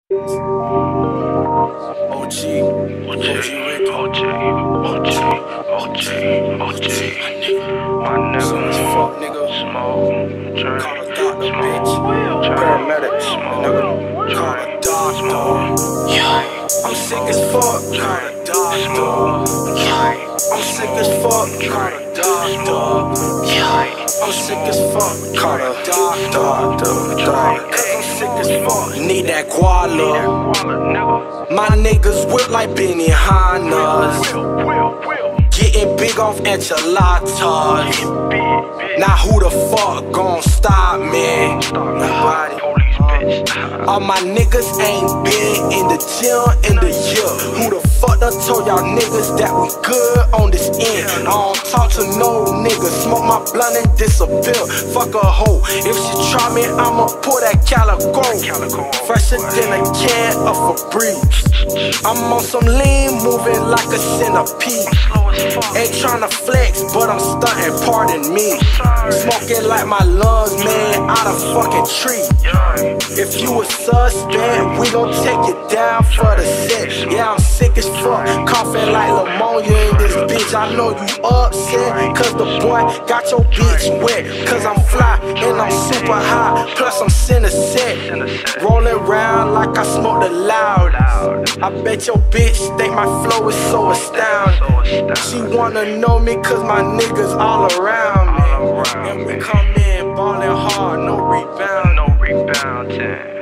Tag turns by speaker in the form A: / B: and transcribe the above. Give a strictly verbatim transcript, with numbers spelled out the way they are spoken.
A: O G, O G, O G, O G, O G, O G, my nigga, fuck nigga, smoke, drink, call a doctor, bitch, paramedic, nigga, call a doctor, yeah, I'm sick as fuck, call a doctor, yeah, I'm sick as fuck, call a doctor, yeah, I'm sick as fuck, call a doctor, doctor. Need that guala. My niggas whip like Benihanas. Getting big off enchiladas. Now who the fuck gon' stop me? Nobody. All my niggas ain't been in the gym in the year. Who the fuck done told y'all niggas that we good on this end? I don't talk to no niggas, smoke my blunt and disappear. Fuck a hoe, if she try me, I'ma pull that calico. Fresher than a can of Febreze. I'm on some lean, moving like a centipede. Ain't tryna flex, but I'm stunting, pardon me. Smoking like my lungs, man, out a fucking tree. If you a suspect, we gon' take you down for the set. Yeah, I'm sick as fuck, coughing like pneumonia in this bitch. I know you upset, cause the boy got your bitch wet. Cause I'm fly and I'm super high, plus I'm center set. Rolling around like I smoke the loud. I bet your bitch think my flow is so astounding. She wanna know me cause my niggas all around me. And we come in ballin' hard, no rebound.
B: No rebounding.